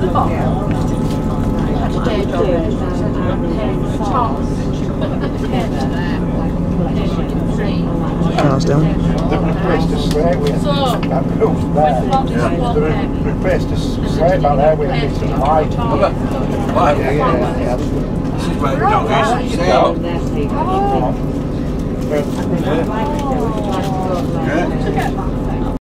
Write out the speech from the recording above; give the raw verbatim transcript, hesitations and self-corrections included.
Cars down. They've replaced a slate with that roof there. They've replaced a slate back there with a bit of light. Why? Yeah, yeah, yeah. This is where we don't use sail. Yeah. Yeah.